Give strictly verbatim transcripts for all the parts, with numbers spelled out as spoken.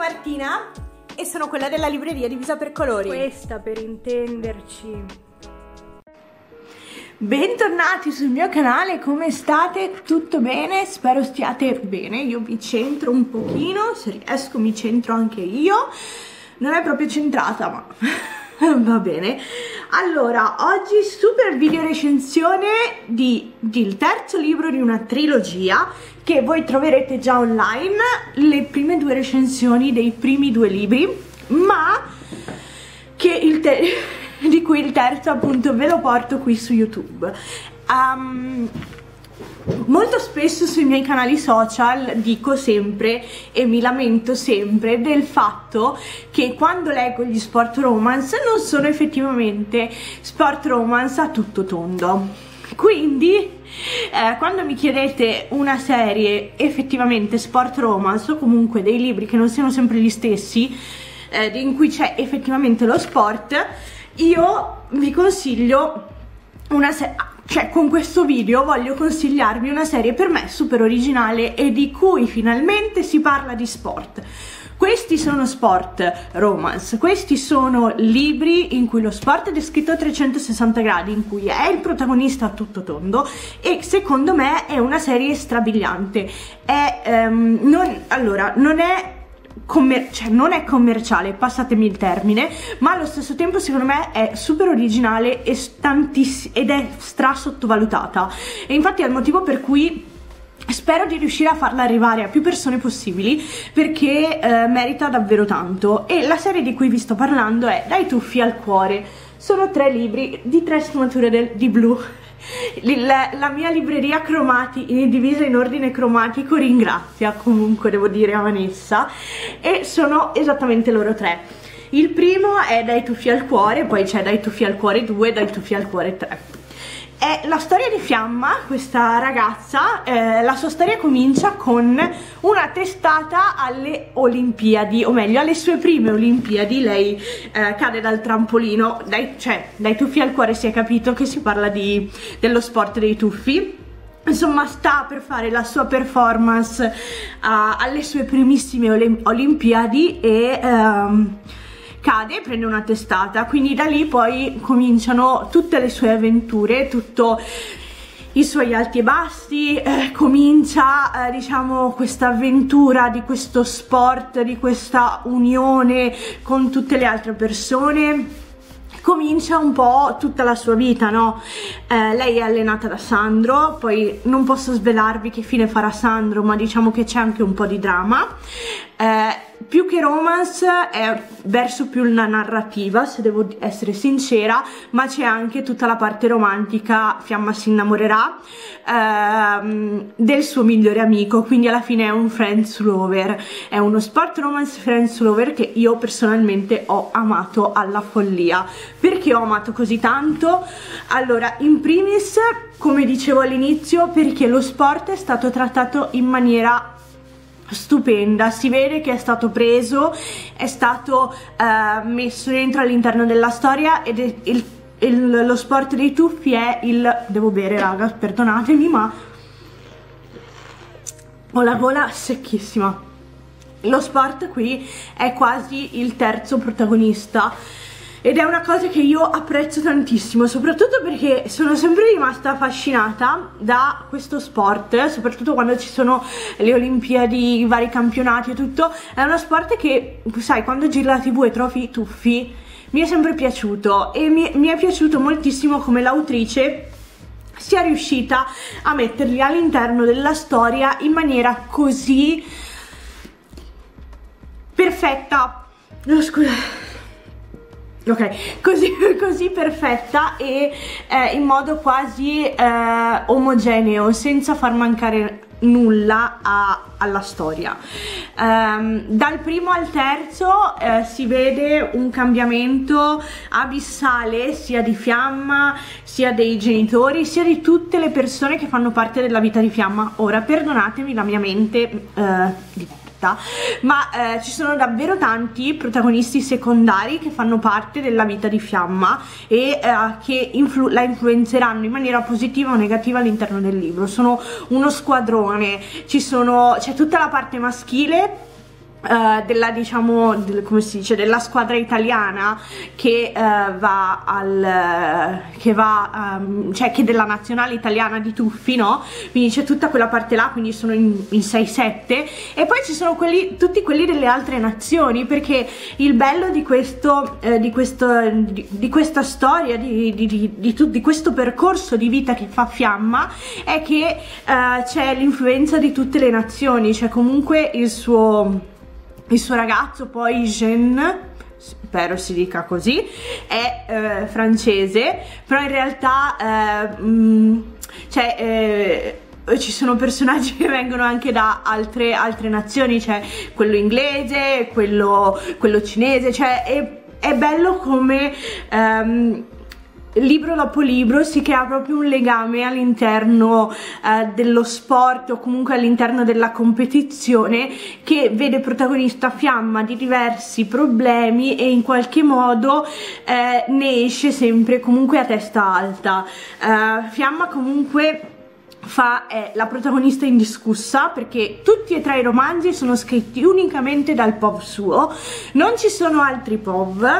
Martina e sono quella della libreria divisa per colori. Questa per intenderci. Bentornati sul mio canale, come state? Tutto bene? Spero stiate bene. Io vi centro un pochino, se riesco mi centro anche io. Non è proprio centrata, ma va bene. Allora, oggi super video recensione di, di il terzo libro di una trilogia che voi troverete già online, le prime due recensioni dei primi due libri, ma che il di cui il terzo appunto ve lo porto qui su YouTube. Um, molto spesso sui miei canali social dico sempre e mi lamento sempre del fatto che quando leggo gli sport romance non sono effettivamente sport romance a tutto tondo. Quindi eh, quando mi chiedete una serie effettivamente sport romance o comunque dei libri che non siano sempre gli stessi, eh, in cui c'è effettivamente lo sport, io vi consiglio una serie, cioè con questo video voglio consigliarvi una serie per me super originale e di cui finalmente si parla di sport. Questi sono sport romance, questi sono libri in cui lo sport è descritto a trecentosessanta gradi, in cui è il protagonista a tutto tondo e secondo me è una serie strabiliante. È, um, non, allora, non è cioè non è commerciale, passatemi il termine, ma allo stesso tempo secondo me è super originale e ed è stra sottovalutata, e infatti è il motivo per cui spero di riuscire a farla arrivare a più persone possibili, perché eh, merita davvero tanto. E la serie di cui vi sto parlando è Dai tuffi al cuore. Sono tre libri di tre sfumature del, di blu. La, la mia libreria cromati, divisa in ordine cromatico, ringrazia comunque, devo dire, a Vanessa, e sono esattamente loro tre. Il primo è Dai tuffi al cuore, poi c'è Dai tuffi al cuore due e Dai tuffi al cuore tre. È la storia di Fiamma, questa ragazza. Eh, la sua storia comincia con una testata alle Olimpiadi, o meglio alle sue prime Olimpiadi. Lei eh, cade dal trampolino, dai, cioè Dai tuffi al cuore si è capito che si parla di, dello sport dei tuffi. Insomma, sta per fare la sua performance uh, alle sue primissime Olimpiadi e um, cade, prende una testata, quindi da lì poi cominciano tutte le sue avventure, tutto i suoi alti e bassi, eh, comincia eh, diciamo questa avventura di questo sport, di questa unione con tutte le altre persone. Comincia un po' tutta la sua vita, no? Eh, lei è allenata da Sandro, poi non posso svelarvi che fine farà Sandro, ma diciamo che c'è anche un po' di dramma. Eh, più che romance è verso più la narrativa, se devo essere sincera, ma c'è anche tutta la parte romantica. Fiamma si innamorerà ehm, del suo migliore amico, quindi alla fine è un friends lover, è uno sport romance friends lover che io personalmente ho amato alla follia. Perché ho amato così tanto? Allora, in primis, come dicevo all'inizio, perché lo sport è stato trattato in maniera stupenda, si vede che è stato preso, è stato uh, messo dentro all'interno della storia, ed è il, il, lo sport dei tuffi è il... devo bere raga, perdonatemi, ma ho la gola secchissima. Lo sport qui è quasi il terzo protagonista ed è una cosa che io apprezzo tantissimo, soprattutto perché sono sempre rimasta affascinata da questo sport, soprattutto quando ci sono le Olimpiadi, i vari campionati e tutto. È uno sport che, sai, quando giri la tv e trovi i tuffi, mi è sempre piaciuto, e mi, mi è piaciuto moltissimo come l'autrice sia riuscita a metterli all'interno della storia in maniera così perfetta. No, scusa. Ok, così, così perfetta e eh, in modo quasi eh, omogeneo, senza far mancare nulla a, alla storia. Um, dal primo al terzo eh, si vede un cambiamento abissale, sia di Fiamma, sia dei genitori, sia di tutte le persone che fanno parte della vita di Fiamma. Ora, perdonatemi la mia mente eh, ma eh, ci sono davvero tanti protagonisti secondari che fanno parte della vita di Fiamma e eh, che influ la influenzeranno in maniera positiva o negativa all'interno del libro. Sono uno squadrone, ci sono, c'è tutta la parte maschile Uh, della, diciamo, del, come si dice, della squadra italiana che uh, va al che va um, cioè che della nazionale italiana di tuffi, no? Quindi c'è tutta quella parte là, quindi sono in, in sei sette, e poi ci sono quelli, tutti quelli delle altre nazioni, perché il bello di questo eh, di, questo, di, di questa storia di, di, di, di, di, di questo percorso di vita che fa Fiamma è che uh, c'è l'influenza di tutte le nazioni, c'è comunque il suo il suo ragazzo, poi Jean, spero si dica così, è eh, francese, però in realtà eh, mh, cioè eh, ci sono personaggi che vengono anche da altre, altre nazioni, c'è quello inglese, quello, quello cinese, cioè è, è bello come ehm, libro dopo libro si crea proprio un legame all'interno eh, dello sport, o comunque all'interno della competizione, che vede protagonista Fiamma di diversi problemi e in qualche modo eh, ne esce sempre comunque a testa alta. eh, Fiamma comunque fa è la protagonista indiscussa, perché tutti e tre i romanzi sono scritti unicamente dal P O V suo, non ci sono altri P O V,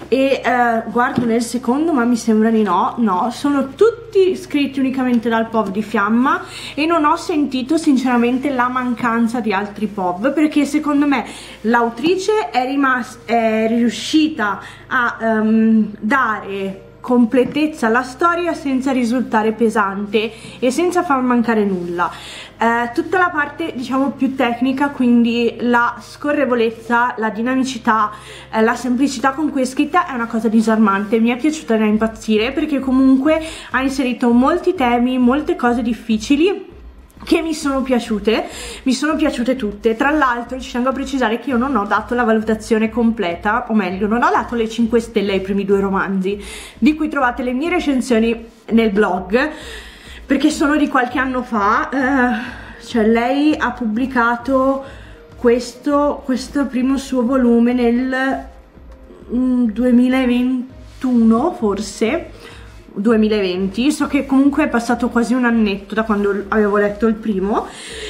e eh, guardo nel secondo ma mi sembra di no, no, sono tutti scritti unicamente dal P O V di Fiamma, e non ho sentito sinceramente la mancanza di altri P O V, perché secondo me l'autrice è rimasta, è riuscita a um, dare completezza alla storia senza risultare pesante e senza far mancare nulla. Eh, tutta la parte diciamo più tecnica, quindi la scorrevolezza, la dinamicità, eh, la semplicità con cui è scritta è una cosa disarmante, mi è piaciuta da impazzire, perché comunque ha inserito molti temi, molte cose difficili che mi sono piaciute, mi sono piaciute tutte. Tra l'altro ci tengo a precisare che io non ho dato la valutazione completa, o meglio non ho dato le cinque stelle ai primi due romanzi, di cui trovate le mie recensioni nel blog, perché sono di qualche anno fa. eh, cioè lei ha pubblicato questo, questo primo suo volume nel mm, duemilaventuno forse, duemilaventi, so che comunque è passato quasi un annetto da quando avevo letto il primo,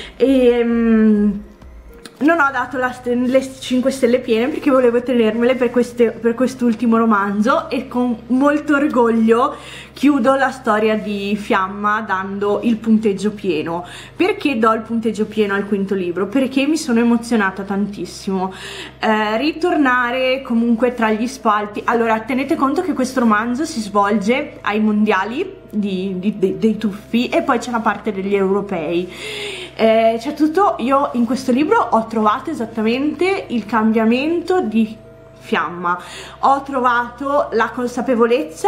e um, non ho dato la le cinque stelle piene perché volevo tenermele per, queste, per quest'ultimo romanzo, e con molto orgoglio chiudo la storia di Fiamma dando il punteggio pieno. Perché do il punteggio pieno al quinto libro? Perché mi sono emozionata tantissimo. Eh, ritornare comunque tra gli spalti. Allora, tenete conto che questo romanzo si svolge ai mondiali di, di, di, dei tuffi, e poi c'è la parte degli europei. Eh, c'è tutto. Io in questo libro ho trovato esattamente il cambiamento di Fiamma, ho trovato la consapevolezza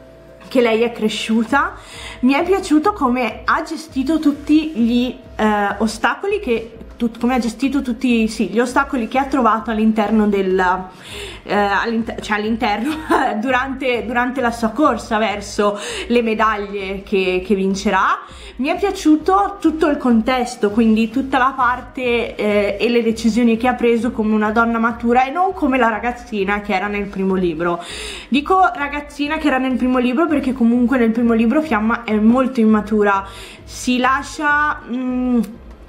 che lei è cresciuta, mi è piaciuto come ha gestito tutti gli eh, ostacoli che Tut, come ha gestito tutti sì, gli ostacoli che ha trovato all'interno del eh, all'inter cioè all'interno durante, durante la sua corsa verso le medaglie che, che vincerà. Mi è piaciuto tutto il contesto, quindi tutta la parte eh, e le decisioni che ha preso come una donna matura, e non come la ragazzina che era nel primo libro. Dico ragazzina che era nel primo libro perché comunque nel primo libro Fiamma è molto immatura, si lascia mh,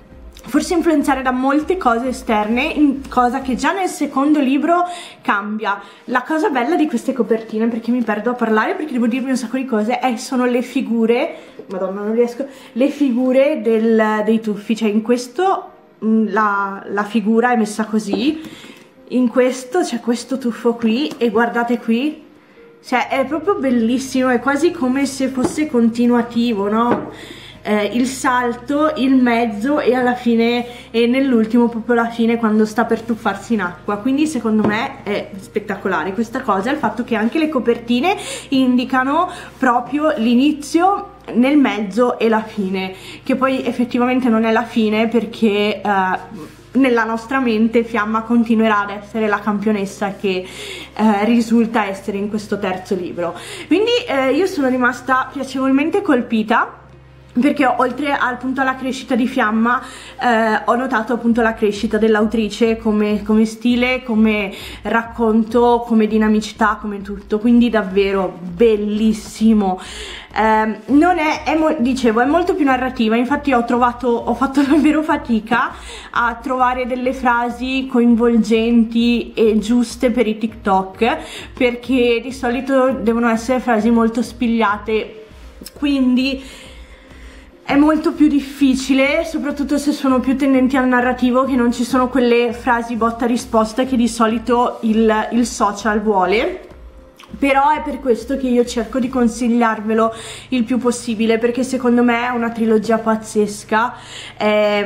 forse influenzare da molte cose esterne, cosa che già nel secondo libro cambia. La cosa bella di queste copertine, perché mi perdo a parlare perché devo dirvi un sacco di cose, è, sono le figure, madonna non riesco, le figure del, dei tuffi. Cioè in questo mh, la, la figura è messa così, in questo c'è questo tuffo qui, e guardate qui, cioè è proprio bellissimo, è quasi come se fosse continuativo, no? Eh, il salto, il mezzo, e alla fine, e nell'ultimo proprio alla fine quando sta per tuffarsi in acqua. Quindi secondo me è spettacolare questa cosa, il fatto che anche le copertine indicano proprio l'inizio, nel mezzo e la fine, che poi effettivamente non è la fine, perché eh, nella nostra mente Fiamma continuerà ad essere la campionessa che eh, risulta essere in questo terzo libro. Quindi eh, io sono rimasta piacevolmente colpita. perché oltre al, appunto alla crescita di Fiamma eh, ho notato appunto la crescita dell'autrice come, come stile, come racconto, come dinamicità, come tutto, quindi davvero bellissimo. Eh, non è, è dicevo, è molto più narrativa, infatti ho trovato, ho fatto davvero fatica a trovare delle frasi coinvolgenti e giuste per i TikTok, perché di solito devono essere frasi molto spigliate, quindi è molto più difficile, soprattutto se sono più tendenti al narrativo, che non ci sono quelle frasi botta risposta che di solito il, il social vuole. Però è per questo che io cerco di consigliarvelo il più possibile, perché secondo me è una trilogia pazzesca, è,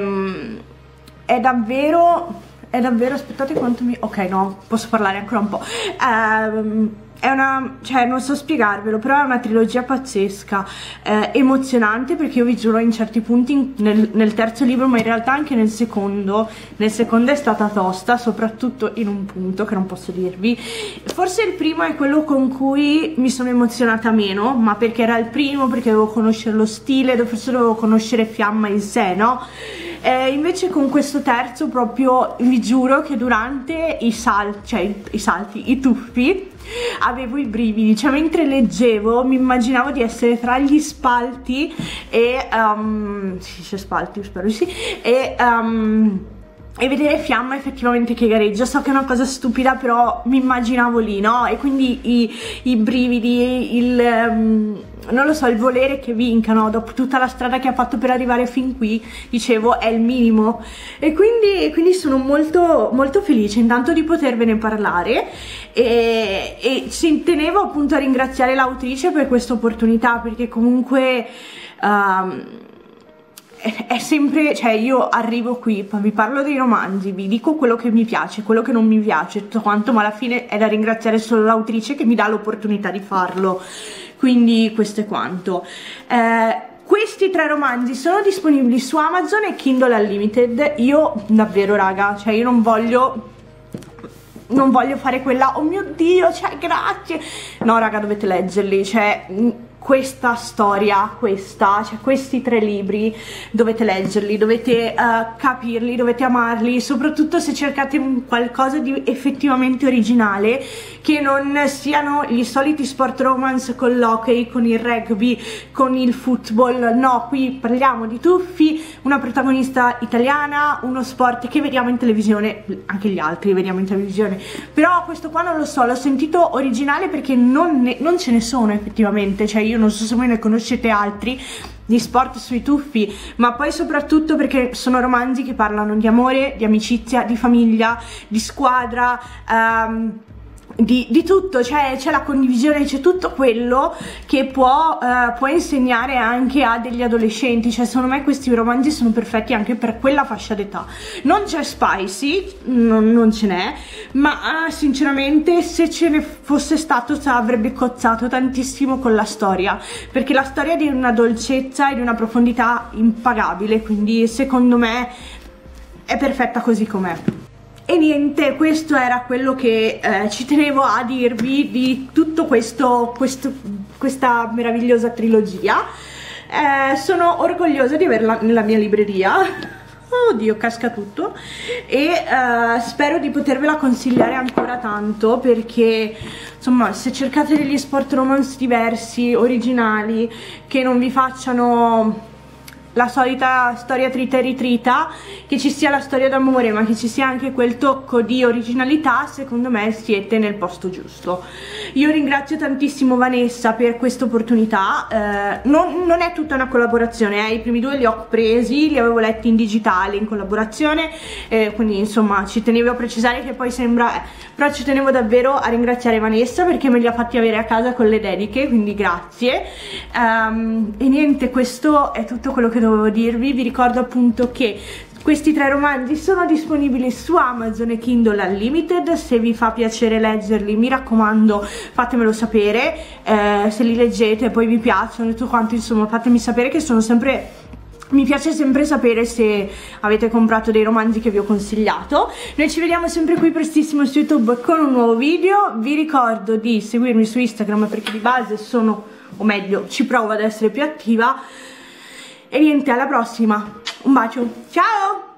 è davvero, è davvero, aspettate quanto mi... ok, no, posso parlare ancora un po'. Ehm, È una, cioè non so spiegarvelo, però è una trilogia pazzesca, eh, emozionante, perché io vi giuro in certi punti nel, nel terzo libro, ma in realtà anche nel secondo, nel secondo è stata tosta, soprattutto in un punto che non posso dirvi. Forse il primo è quello con cui mi sono emozionata meno, ma perché era il primo, perché dovevo conoscere lo stile, forse dovevo conoscere Fiamma in sé, no? Eh, invece con questo terzo proprio vi giuro che durante i salti, cioè i, i salti, i tuffi, avevo i brividi, cioè mentre leggevo mi immaginavo di essere tra gli spalti e um, si dice spalti, spero di sì, e um, e vedere Fiamma effettivamente che gareggia. So che è una cosa stupida, però mi immaginavo lì, no? E quindi i, i brividi, il um, non lo so, il volere che vinca, no? Dopo tutta la strada che ha fatto per arrivare fin qui, dicevo, è il minimo. E quindi, quindi sono molto, molto felice intanto di potervene parlare, e, e ci tenevo appunto a ringraziare l'autrice per questa opportunità, perché comunque um, è sempre, cioè io arrivo qui, vi parlo dei romanzi, vi dico quello che mi piace, quello che non mi piace, tutto quanto, ma alla fine è da ringraziare solo l'autrice che mi dà l'opportunità di farlo. Quindi questo è quanto. Eh, questi tre romanzi sono disponibili su Amazon e Kindle Unlimited. Io davvero, raga, cioè io non voglio non voglio fare quella, oh mio Dio, cioè grazie, no raga, dovete leggerli, cioè questa storia, questa, cioè questi tre libri dovete leggerli, dovete uh, capirli, dovete amarli, soprattutto se cercate un qualcosa di effettivamente originale, che non siano gli soliti sport romance con l'hockey, con il rugby, con il football. No, qui parliamo di tuffi, una protagonista italiana, uno sport che vediamo in televisione, anche gli altri vediamo in televisione, però questo qua non lo so, l'ho sentito originale perché non, ne, non ce ne sono effettivamente, cioè io non so se voi ne conoscete altri di sport sui tuffi, ma poi soprattutto perché sono romanzi che parlano di amore, di amicizia, di famiglia, di squadra, um, Di, di tutto, c'è la condivisione, c'è tutto quello che può, uh, può insegnare anche a degli adolescenti. Cioè secondo me questi romanzi sono perfetti anche per quella fascia d'età. Non c'è spicy, non, non ce n'è, ma uh, sinceramente se ce ne fosse stato avrebbe cozzato tantissimo con la storia, perché la storia è di una dolcezza e di una profondità impagabile, quindi secondo me è perfetta così com'è. E niente, questo era quello che eh, ci tenevo a dirvi di tutto questo, questo questa meravigliosa trilogia. Eh, sono orgogliosa di averla nella mia libreria. Oddio, casca tutto. E eh, spero di potervela consigliare ancora tanto, perché insomma se cercate degli sport romance diversi, originali, che non vi facciano la solita storia trita e ritrita, che ci sia la storia d'amore ma che ci sia anche quel tocco di originalità, secondo me siete nel posto giusto. Io ringrazio tantissimo Vanessa per questa opportunità. eh, non, non è tutta una collaborazione, eh. I primi due li ho presi, li avevo letti in digitale in collaborazione, eh, quindi insomma ci tenevo a precisare che poi sembra, eh, però ci tenevo davvero a ringraziare Vanessa perché me li ha fatti avere a casa con le dediche, quindi grazie. Um, e niente, questo è tutto quello che dovevo dirvi. Vi ricordo appunto che questi tre romanzi sono disponibili su Amazon e Kindle Unlimited. Se vi fa piacere leggerli, mi raccomando, fatemelo sapere, eh, se li leggete e poi vi piacciono e tutto quanto, insomma fatemi sapere, che sono sempre... mi piace sempre sapere se avete comprato dei romanzi che vi ho consigliato. Noi ci vediamo sempre qui prestissimo su YouTube con un nuovo video. Vi ricordo di seguirmi su Instagram perché di base sono, o meglio, ci provo ad essere più attiva. e niente, alla prossima, un bacio, ciao!